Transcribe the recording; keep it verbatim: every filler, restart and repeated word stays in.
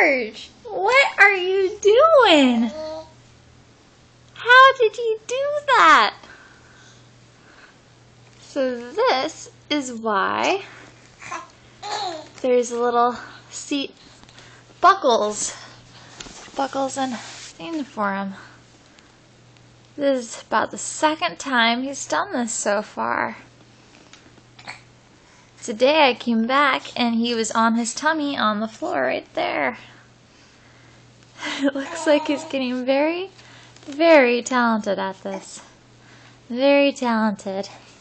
George, what are you doing? How did you do that? So this is why there's little seat buckles, buckles and things for him. This is about the second time he's done this so far. Today I came back and he was on his tummy on the floor right there. It looks like he's getting very, very talented at this. Very talented.